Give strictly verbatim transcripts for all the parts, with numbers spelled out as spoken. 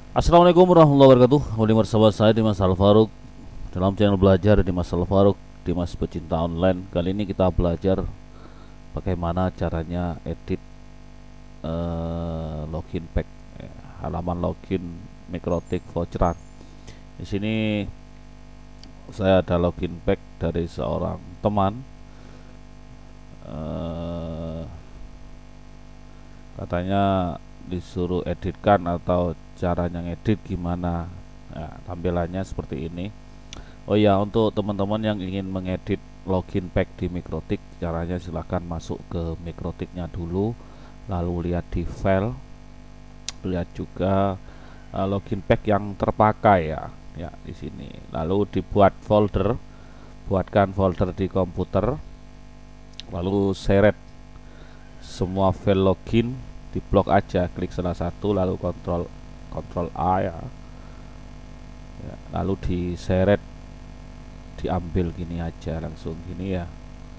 Assalamualaikum warahmatullahi wabarakatuh. Kembali bersama saya Dimas Al-Faruq dalam channel belajar Dimas Al-Faruq, Dimas Pecinta Online. Kali ini kita belajar bagaimana caranya edit eh, login pack, ya, halaman login Mikrotik voucheran. Di sini saya ada login pack dari seorang teman. Eh, katanya disuruh editkan atau caranya ngedit gimana. Nah, tampilannya seperti ini. Oh ya, untuk teman-teman yang ingin mengedit login pack di Mikrotik, caranya silahkan masuk ke Mikrotiknya dulu, lalu lihat di file, lihat juga uh, login pack yang terpakai ya, ya di sini. Lalu dibuat folder, buatkan folder di komputer, lalu seret semua file login di blok aja, klik salah satu lalu kontrol kontrol A ya. Ya, lalu diseret, diambil gini aja, langsung gini ya.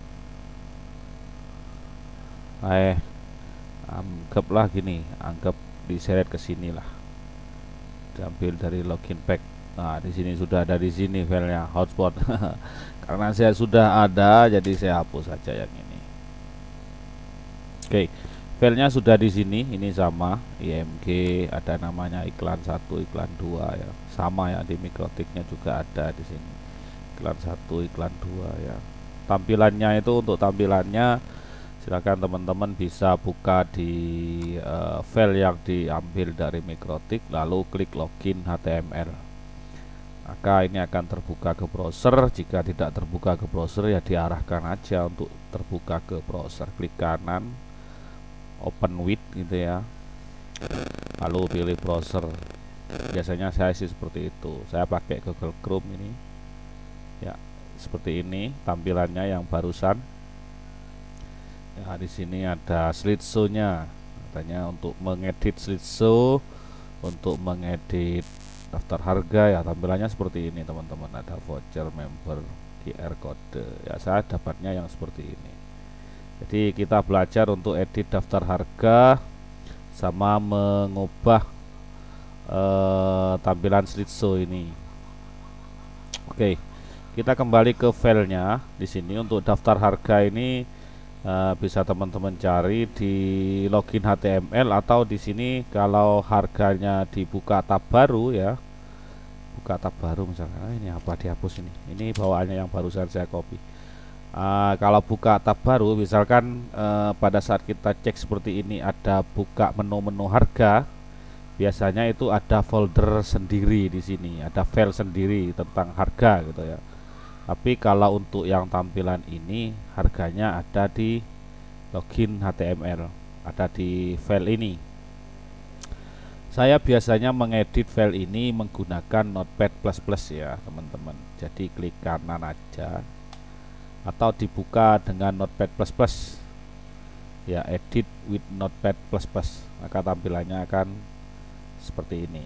Eh, anggaplah gini, anggap diseret ke sini lah, diambil dari login pack. Nah, di sini sudah ada, di sini filenya hotspot. Karena saya sudah ada, jadi saya hapus saja yang ini. Oke. Filenya sudah di sini, ini sama I M G, ada namanya iklan satu, iklan dua ya. Sama ya, di Mikrotiknya juga ada di sini. Iklan satu, iklan dua ya. Tampilannya itu, untuk tampilannya silakan teman-teman bisa buka di uh, file yang diambil dari Mikrotik, lalu klik login H T M L. Maka ini akan terbuka ke browser. Jika tidak terbuka ke browser ya diarahkan aja untuk terbuka ke browser. Klik kanan, open with gitu ya, lalu pilih browser. Biasanya saya sih seperti itu, saya pakai Google Chrome ini ya. Seperti ini tampilannya yang barusan ya. Di sini ada slideshow-nya, katanya untuk mengedit slideshow, untuk mengedit daftar harga ya. Tampilannya seperti ini teman-teman, ada voucher, member, Q R code ya. Saya dapatnya yang seperti ini. Jadi kita belajar untuk edit daftar harga sama mengubah eh, tampilan slideshow ini. Oke, kita kembali ke filenya. Di sini untuk daftar harga ini eh, bisa teman-teman cari di login H T M L, atau di sini kalau harganya dibuka tab baru ya, buka tab baru misalkan. Ah, ini apa dihapus ini? Ini bawaannya yang barusan saya copy. Uh, kalau buka tab baru, misalkan uh, pada saat kita cek seperti ini, ada buka menu-menu harga, biasanya itu ada folder sendiri di sini, ada file sendiri tentang harga gitu ya. Tapi kalau untuk yang tampilan ini, harganya ada di login H T M L, ada di file ini. Saya biasanya mengedit file ini menggunakan Notepad plus plus ya teman-teman. Jadi klik kanan aja, atau dibuka dengan Notepad plus plus ya, edit with Notepad plus plus, maka tampilannya akan seperti ini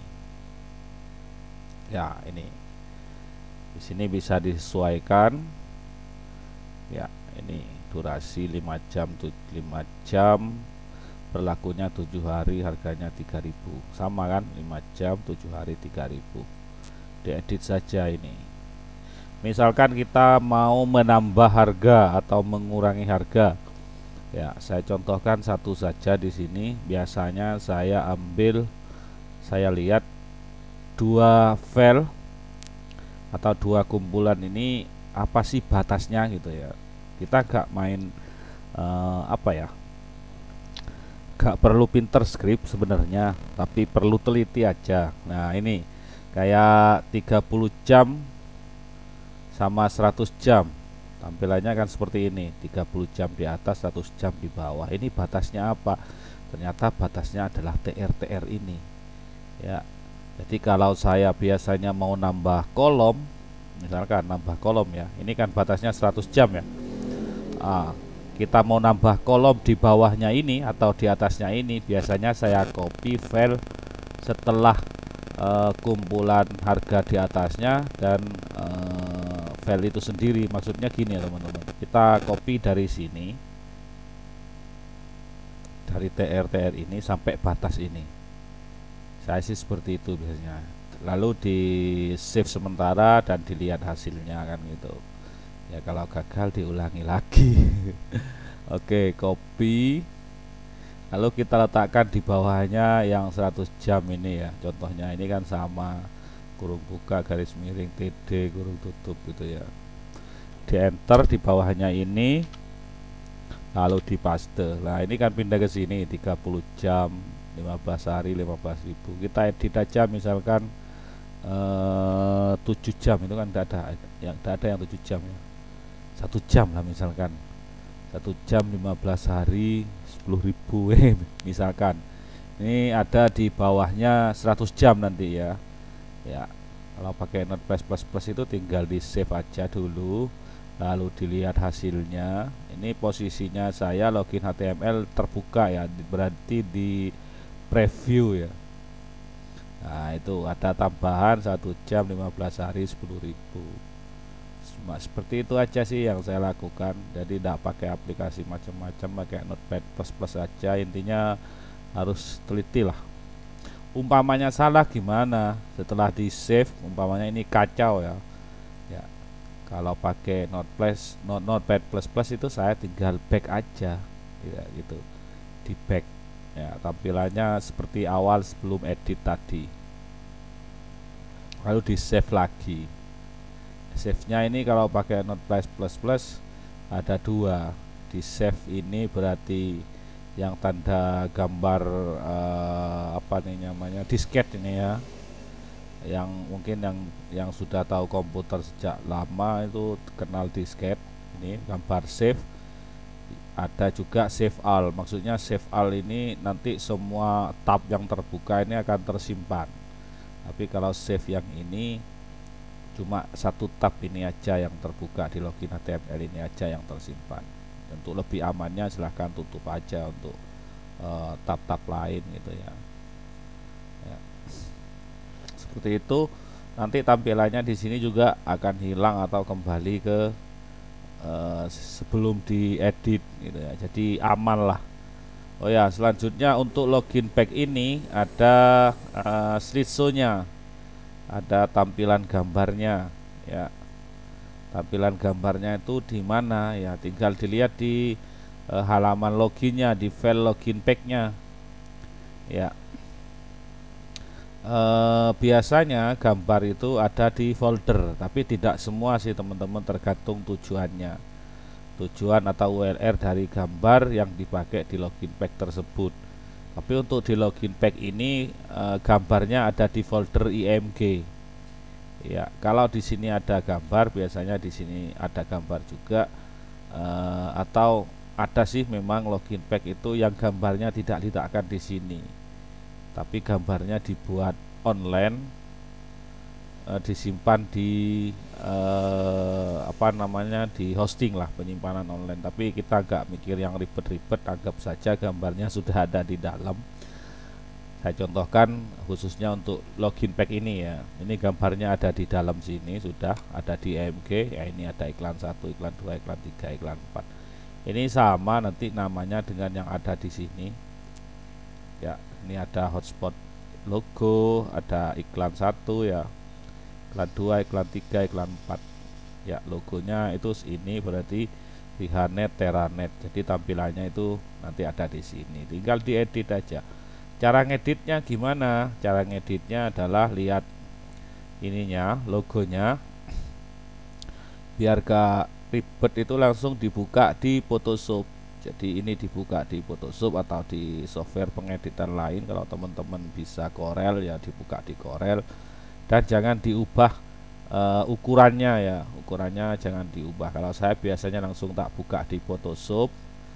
ya. Ini di sini bisa disesuaikan ya. Ini durasi lima jam, lima jam, berlakunya tujuh hari, harganya tiga ribu. Sama kan, lima jam, tujuh hari, tiga ribu. Diedit saja ini. Misalkan kita mau menambah harga atau mengurangi harga, ya saya contohkan satu saja di sini. Biasanya saya ambil, saya lihat dua file atau dua kumpulan ini apa sih batasnya gitu ya. Kita gak main uh, apa ya, gak perlu pinter script sebenarnya, tapi perlu teliti aja. Nah ini kayak tiga puluh jam sama seratus jam, tampilannya kan seperti ini, tiga puluh jam di atas, seratus jam di bawah. Ini batasnya apa? Ternyata batasnya adalah T R T R ini ya. Jadi kalau saya biasanya mau nambah kolom, misalkan nambah kolom ya, ini kan batasnya seratus jam ya. Ah, kita mau nambah kolom di bawahnya ini atau di atasnya ini, biasanya saya copy file setelah uh, kumpulan harga di atasnya dan uh, file itu sendiri. Maksudnya gini ya teman-teman, kita copy dari sini, dari T R T R ini sampai batas ini, Saya sih seperti itu biasanya. Lalu di save sementara dan dilihat hasilnya kan gitu. Ya kalau gagal diulangi lagi. Oke, copy. Lalu kita letakkan di bawahnya yang seratus jam ini ya. Contohnya ini kan sama, kurung buka garis miring T D kurung tutup gitu ya. Di enter di bawahnya ini, lalu di paste. Nah ini kan pindah ke sini tiga puluh jam, lima belas hari, lima belas ribu. Kita edit aja misalkan eh, tujuh jam, itu kan tidak ada yang tidak ada yang tujuh jam ya. Satu jam lah misalkan. Satu jam lima belas hari sepuluh ribu eh misalkan. Ini ada di bawahnya seratus jam nanti ya. Ya, kalau pakai Notepad plus plus itu tinggal di save aja dulu, lalu dilihat hasilnya. Ini posisinya saya login H T M L terbuka ya, berarti di preview ya. Nah itu ada tambahan satu jam lima belas hari sepuluh ribu. Cuma seperti itu aja sih yang saya lakukan. Jadi tidak pakai aplikasi macam-macam, pakai Notepad plus plus aja. Intinya harus teliti lah. Umpamanya salah gimana setelah di save, umpamanya ini kacau ya. Ya kalau pakai Notepad not, Notepad plus plus itu saya tinggal back aja ya, gitu, di back ya, tampilannya seperti awal sebelum edit tadi, lalu di save lagi. Save nya ini kalau pakai Notepad plus plus ada dua. Di save ini berarti yang tanda gambar uh, apa nih namanya, disket ini ya, yang mungkin yang yang sudah tahu komputer sejak lama itu kenal disket. Ini gambar save. Ada juga save all, maksudnya save all ini nanti semua tab yang terbuka ini akan tersimpan. Tapi kalau save yang ini cuma satu tab ini aja yang terbuka, di login H T M L ini aja yang tersimpan. Untuk lebih amannya silahkan tutup aja untuk tab-tab uh, lain gitu ya. Ya seperti itu. Nanti tampilannya di sini juga akan hilang atau kembali ke uh, sebelum diedit gitu ya, jadi aman lah. Oh ya, selanjutnya untuk login back ini ada uh, slideshow-nya, ada tampilan gambarnya ya. Tampilan gambarnya itu di mana ya, tinggal dilihat di e, halaman loginnya, di file login pack-nya ya. E, biasanya gambar itu ada di folder, tapi tidak semua sih teman-teman, tergantung tujuannya, tujuan atau U R L dari gambar yang dipakai di login pack tersebut. Tapi untuk di login pack ini e, gambarnya ada di folder I M G. Ya, kalau di sini ada gambar, biasanya di sini ada gambar juga, uh, atau ada sih memang login pack itu yang gambarnya tidak diletakkan di sini, tapi gambarnya dibuat online, uh, disimpan di uh, apa namanya, di hosting lah, penyimpanan online. Tapi kita agak mikir yang ribet-ribet, anggap saja gambarnya sudah ada di dalam. Saya contohkan khususnya untuk login pack ini ya. Ini gambarnya ada di dalam sini, sudah ada di I M G ya. Ini ada iklan satu, iklan dua, iklan tiga, iklan empat. Ini sama nanti namanya dengan yang ada di sini ya. Ini ada hotspot logo, ada iklan satu ya, iklan dua, iklan tiga, iklan empat ya. Logonya itu ini berarti Pihanet, Teranet. Jadi tampilannya itu nanti ada di sini, tinggal diedit aja. Cara ngeditnya gimana? Cara ngeditnya adalah lihat ininya, logonya, biar gak ribet itu langsung dibuka di Photoshop. Jadi ini dibuka di Photoshop atau di software pengeditan lain. Kalau teman-teman bisa Corel ya dibuka di Corel, dan jangan diubah uh, ukurannya ya, ukurannya jangan diubah. Kalau saya biasanya langsung tak buka di Photoshop,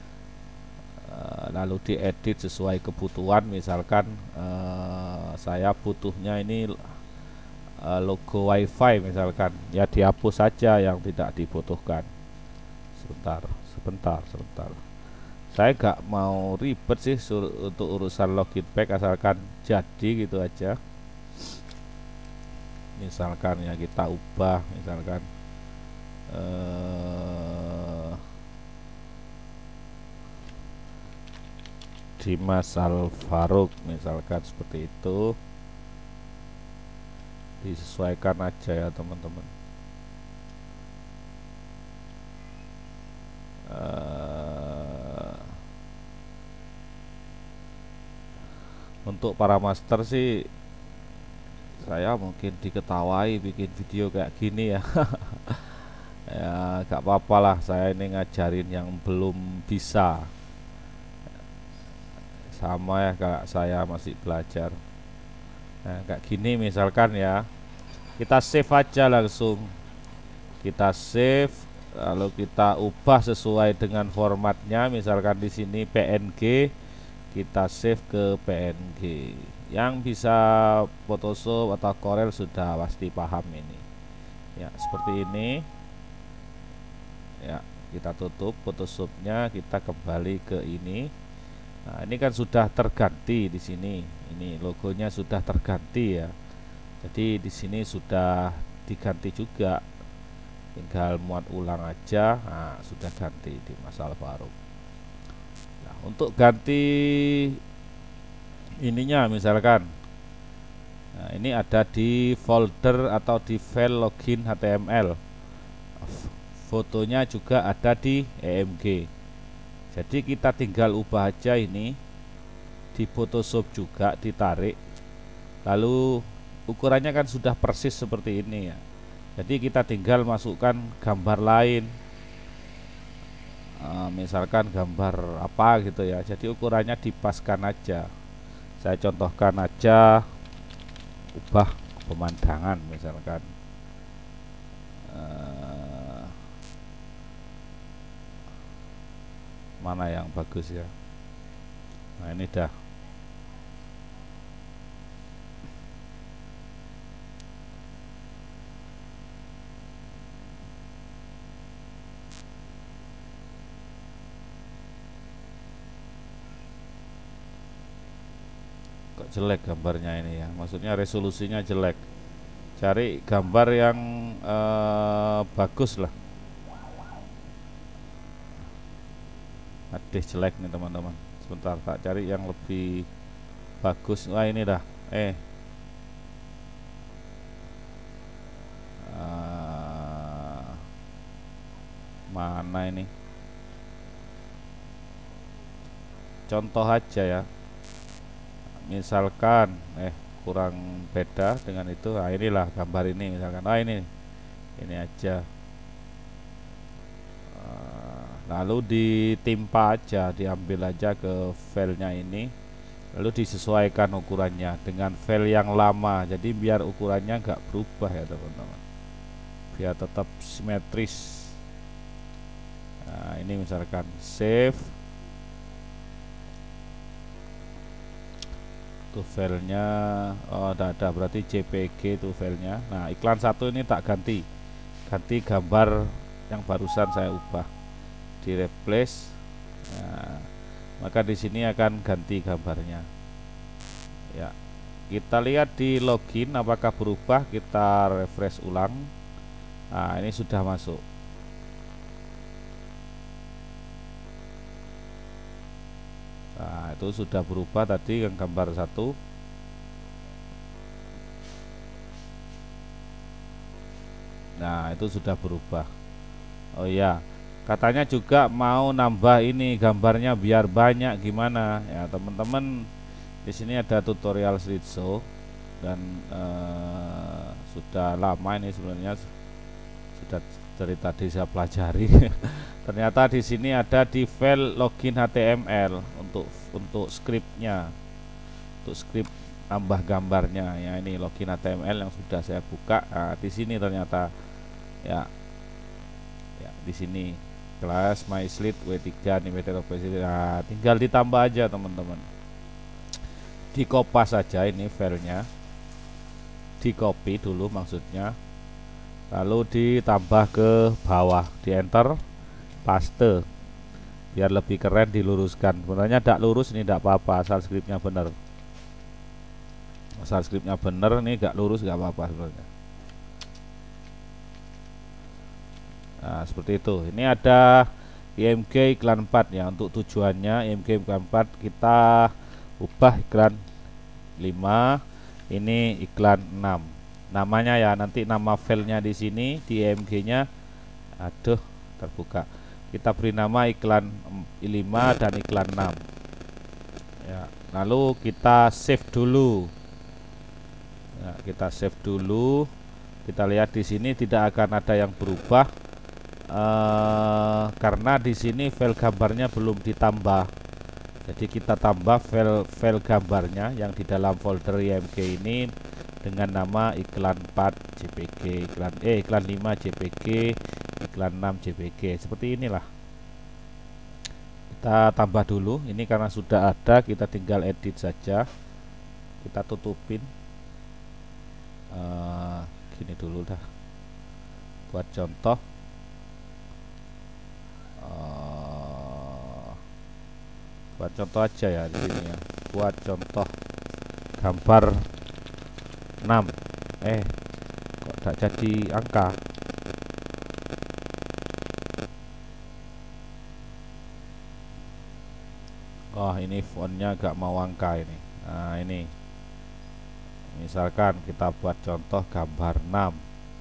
lalu diedit sesuai kebutuhan. Misalkan uh, saya butuhnya ini uh, logo wifi misalkan, ya dihapus saja yang tidak dibutuhkan. Sebentar, sebentar, sebentar. Saya gak mau ribet sih untuk urusan login pack, asalkan jadi gitu aja. Misalkan ya kita ubah, misalkan uh, Dimas Alfaruk misalkan seperti itu. disesuaikan aja ya teman-teman. uh, untuk para master sih saya mungkin diketawai bikin video kayak gini ya. Ya gak apa-apa lah, saya ini ngajarin yang belum bisa, sama ya kayak saya masih belajar. Nah kayak gini misalkan ya, kita save aja langsung, kita save lalu kita ubah sesuai dengan formatnya. Misalkan di sini P N G, kita save ke P N G. Yang bisa Photoshop atau Corel sudah pasti paham ini ya, seperti ini ya. Kita tutup Photoshopnya, kita kembali ke ini. Nah ini kan sudah terganti di sini, ini logonya sudah terganti ya. Jadi di sini sudah diganti juga, tinggal muat ulang aja. Nah sudah ganti di Mas Alvaro. Nah untuk ganti ininya misalkan, nah ini ada di folder atau di file login H T M L, fotonya juga ada di E M G. Jadi kita tinggal ubah aja ini di Photoshop juga, ditarik, lalu ukurannya kan sudah persis seperti ini ya. Jadi kita tinggal masukkan gambar lain, e, misalkan gambar apa gitu ya. Jadi ukurannya dipaskan aja. Saya contohkan aja, ubah pemandangan misalkan, uh, mana yang bagus ya. Nah ini dah. Kok jelek gambarnya ini ya, maksudnya resolusinya jelek. Cari gambar yang uh, bagus lah. Aduh jelek nih teman-teman, sebentar tak cari yang lebih bagus. Wah ini dah eh uh, mana ini, contoh aja ya. Misalkan eh kurang beda dengan itu. Nah inilah gambar ini misalkan. Ah ini ini aja. Uh, lalu ditimpa aja, diambil aja ke filenya ini, lalu disesuaikan ukurannya dengan file yang lama. Jadi biar ukurannya nggak berubah ya teman-teman, biar tetap simetris. Nah ini misalkan save tuh filenya. Oh udah ada, berarti J P G tuh filenya. Nah iklan satu ini tak ganti, ganti gambar yang barusan saya ubah, di replace. Nah, maka di sini akan ganti gambarnya ya. Kita lihat di login apakah berubah, kita refresh ulang. Nah ini sudah masuk. Nah itu sudah berubah tadi yang gambar satu. Nah itu sudah berubah. Oh iya, katanya juga mau nambah ini gambarnya biar banyak, gimana ya teman-teman. Di sini ada tutorial slideshow dan eh, sudah lama ini sebenarnya, sudah dari tadi saya pelajari. Ternyata di sini ada di file login H T M L untuk untuk scriptnya, untuk script tambah gambarnya ya. Ini login H T M L yang sudah saya buka. Nah, di sini ternyata ya, ya di sini kelas my slide W tiga nih meter. Nah, tinggal ditambah aja teman-teman, dikopas saja ini filenya, di copy dulu maksudnya, lalu ditambah ke bawah, di enter, paste, biar lebih keren, diluruskan. Sebenarnya tidak lurus ini tidak apa-apa, asal skripnya benar. Asal skripnya benar nih, gak lurus gak apa-apa sebenarnya. Nah seperti itu. Ini ada I M G iklan empat ya. Untuk tujuannya I M G iklan empat kita ubah iklan lima, ini iklan enam. namanya ya, nanti nama filenya di sini di I M G-nya. Aduh, terbuka. Kita beri nama iklan lima dan iklan enam. Ya, lalu kita save dulu. Ya, kita save dulu. Kita lihat di sini tidak akan ada yang berubah eh, karena di sini file gambarnya belum ditambah. Jadi kita tambah file file gambarnya yang di dalam folder I M G ini dengan nama iklan empat J P G, iklan eh iklan lima J P G, iklan enam J P G. Seperti inilah. Kita tambah dulu. Ini karena sudah ada, kita tinggal edit saja. Kita tutupin. Uh, gini dulu dah. Buat contoh. Uh, buat contoh aja ya di sini ya. Buat contoh gambar enam. Eh, kok tidak jadi angka? Oh, ini fontnya gak mau angka ini. Nah, ini misalkan kita buat contoh gambar enam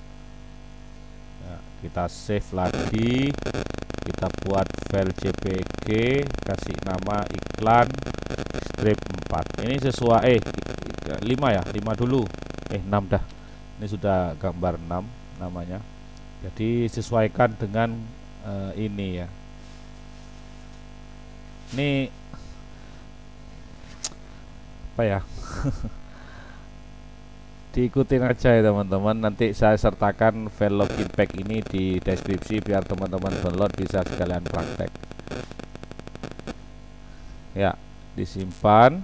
ya, kita save lagi, kita buat file J P G, kasih nama iklan strip empat. Ini sesuai eh lima ya, lima dulu. Eh enam dah. Ini sudah gambar enam namanya. Jadi sesuaikan dengan uh, ini ya. Ini apa ya? Diikutin aja ya teman-teman. Nanti saya sertakan file login pack ini di deskripsi biar teman-teman download bisa sekalian praktek. Ya, disimpan.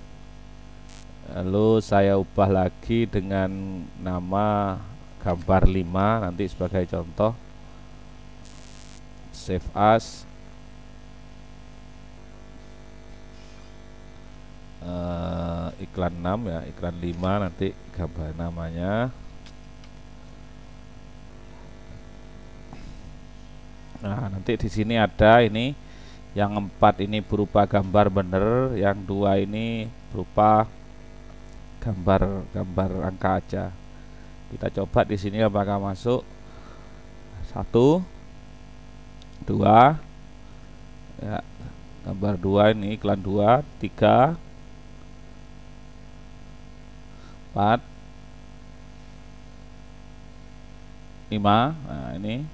Lalu saya ubah lagi dengan nama gambar lima nanti sebagai contoh. Save as. Uh, iklan enam ya, iklan lima nanti gambar namanya. Nah, nanti di sini ada ini yang empat ini berupa gambar bener, yang dua ini berupa gambar-gambar angka aja. Kita coba di sini apakah masuk. Satu, dua, ya, gambar dua ini iklan dua, tiga, empat, lima, nah ini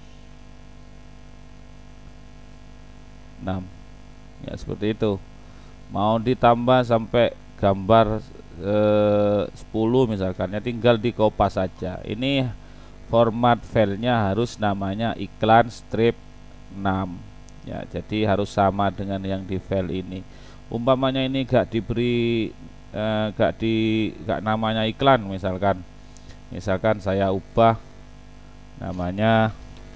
enam ya, seperti itu. Mau ditambah sampai gambar eh, sepuluh misalkan ya, tinggal di kopas saja. Ini format filenya harus namanya iklan strip enam ya, jadi harus sama dengan yang di file ini. Umpamanya ini gak diberi eh, gak di gak namanya iklan, misalkan misalkan saya ubah namanya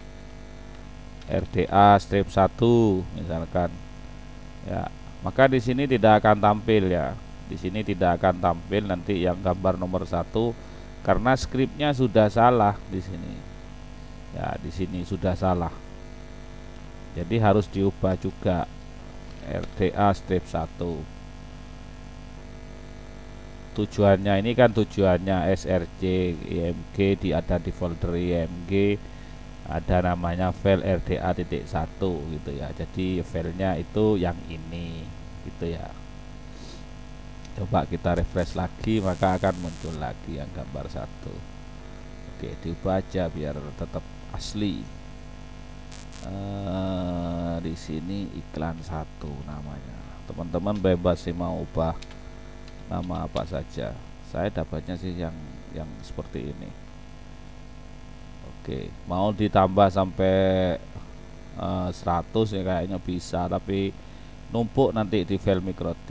R D A strip satu misalkan ya, maka di sini tidak akan tampil ya. Di sini tidak akan tampil nanti yang gambar nomor satu karena skripnya sudah salah di sini. Ya, di sini sudah salah. Jadi harus diubah juga R D A strip satu. Tujuannya ini kan tujuannya S R C I M G di ada di folder I M G ada namanya file R D A titik satu gitu ya. Jadi filenya itu yang ini gitu ya. Coba kita refresh lagi maka akan muncul lagi yang gambar satu. Oke, diubah aja biar tetap asli. Uh, di sini iklan satu namanya. Teman-teman bebas sih mau ubah nama apa saja. Saya dapatnya sih yang yang seperti ini. Oke, mau ditambah sampai uh, seratus ya kayaknya bisa, tapi numpuk nanti di file mikrotik.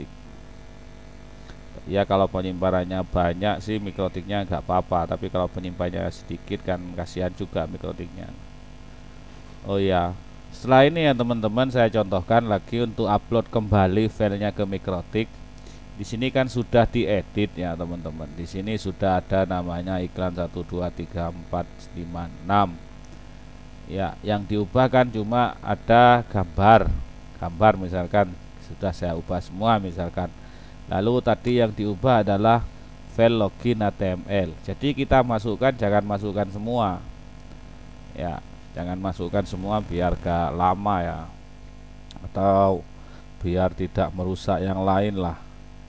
Ya kalau penyimpanannya banyak sih mikrotiknya nggak apa-apa, tapi kalau penyimpanannya sedikit kan kasihan juga mikrotiknya. Oh ya, setelah ini ya teman-teman saya contohkan lagi untuk upload kembali filenya ke mikrotik. Di sini kan sudah diedit ya teman-teman. Di sini sudah ada namanya iklan satu dua tiga empat lima enam. Ya, yang diubah kan cuma ada gambar. Gambar misalkan sudah saya ubah semua misalkan. Lalu tadi yang diubah adalah file login H T M L. Jadi kita masukkan, jangan masukkan semua ya, jangan masukkan semua biar gak lama ya, atau biar tidak merusak yang lain lah.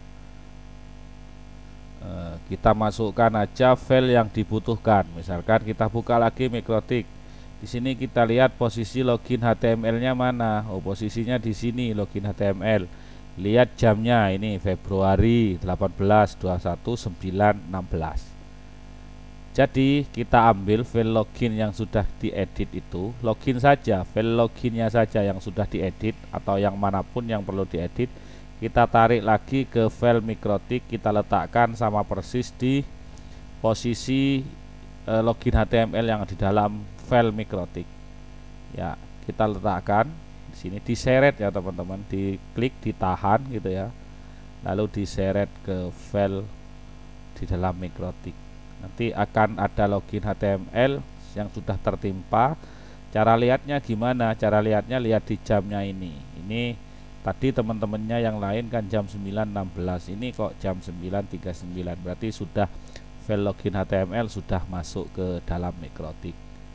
e, kita masukkan aja file yang dibutuhkan. Misalkan kita buka lagi Mikrotik, di sini kita lihat posisi login H T M L-nya mana. Oh, posisinya di sini login H T M L. Lihat jamnya, ini Februari delapan belas dua puluh satu sembilan enam belas. Jadi kita ambil file login yang sudah diedit itu, login saja, file loginnya saja yang sudah diedit atau yang manapun yang perlu diedit, kita tarik lagi ke file Mikrotik, kita letakkan sama persis di posisi e, login H T M L yang di dalam file Mikrotik. Ya, kita letakkan sini, diseret ya teman-teman, diklik, ditahan gitu ya, lalu diseret ke file di dalam Mikrotik. Nanti akan ada login H T M L yang sudah tertimpa. Cara lihatnya gimana? Cara lihatnya lihat di jamnya ini. Ini tadi teman-temannya yang lain kan jam sembilan enam belas, ini kok jam sembilan tiga puluh sembilan, berarti sudah file login H T M L sudah masuk ke dalam Mikrotik.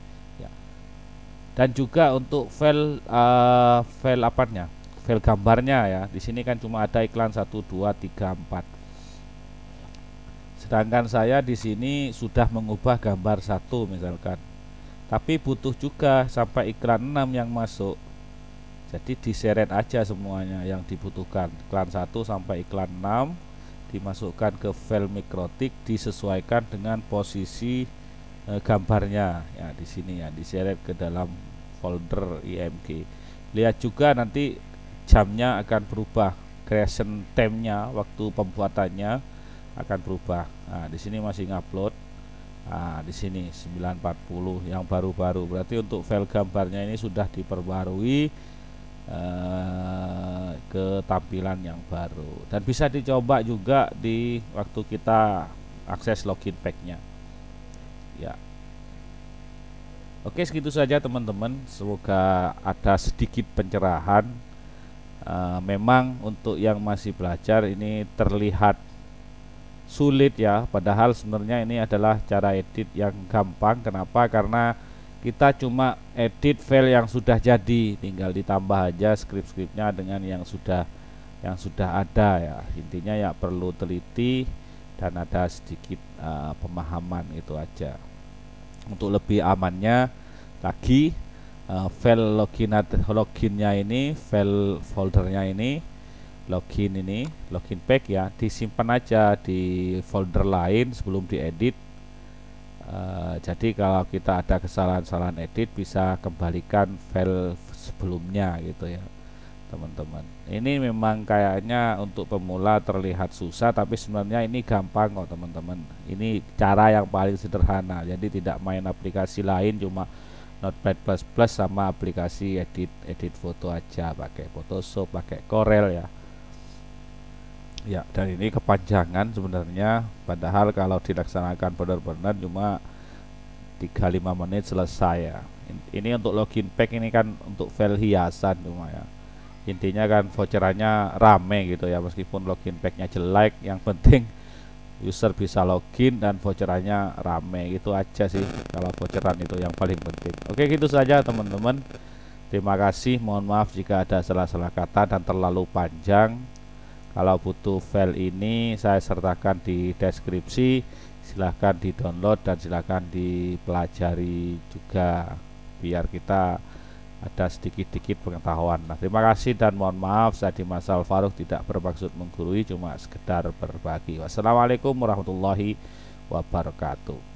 Dan juga untuk file uh, file apanya, file gambarnya ya, di sini kan cuma ada iklan satu dua tiga empat, sedangkan saya di sini sudah mengubah gambar satu misalkan, tapi butuh juga sampai iklan enam yang masuk. Jadi diseret aja semuanya yang dibutuhkan, iklan satu sampai iklan enam dimasukkan ke file Mikrotik, disesuaikan dengan posisi E, gambarnya ya, di sini ya, diseret ke dalam folder I M G. Lihat juga nanti jamnya akan berubah, creation time-nya, waktu pembuatannya akan berubah. Nah, di sini masih ngupload. Nah, di sini sembilan empat puluh yang baru-baru, berarti untuk file gambarnya ini sudah diperbarui e, ke tampilan yang baru, dan bisa dicoba juga di waktu kita akses login pack-nya. Ya, oke, segitu saja teman-teman, semoga ada sedikit pencerahan. e, memang untuk yang masih belajar ini terlihat sulit ya, padahal sebenarnya ini adalah cara edit yang gampang. Kenapa? Karena kita cuma edit file yang sudah jadi, tinggal ditambah aja script-scriptnya dengan yang sudah yang sudah ada ya. Intinya ya perlu teliti dan ada sedikit uh, pemahaman, itu aja. Untuk lebih amannya lagi, uh, file login loginnya ini, file foldernya ini, login ini, login pack ya, disimpan aja di folder lain sebelum diedit. Uh, jadi kalau kita ada kesalahan-kesalahan edit, bisa kembalikan file sebelumnya gitu ya teman-teman. Ini memang kayaknya untuk pemula terlihat susah, tapi sebenarnya ini gampang kok teman-teman. Ini cara yang paling sederhana, jadi tidak main aplikasi lain, cuma Notepad plus plus sama aplikasi edit edit foto aja, pakai Photoshop, pakai Corel ya. Ya, dan ini kepanjangan sebenarnya, padahal kalau dilaksanakan benar-benar cuma tiga sampai lima menit selesai ya. Ini untuk login pack, ini kan untuk file hiasan cuma ya. Intinya kan voucherannya rame gitu ya, meskipun login packnya jelek, yang penting user bisa login dan voucherannya rame, gitu aja sih. Kalau voucheran itu yang paling penting. Oke, gitu saja teman-teman, terima kasih, mohon maaf jika ada salah-salah kata dan terlalu panjang. Kalau butuh file ini saya sertakan di deskripsi, silahkan di download dan silahkan dipelajari juga biar kita ada sedikit-sedikit pengetahuan. Nah, terima kasih dan mohon maaf, saya Dimas Al-Faruq tidak bermaksud menggurui, cuma sekedar berbagi. Wassalamualaikum warahmatullahi wabarakatuh.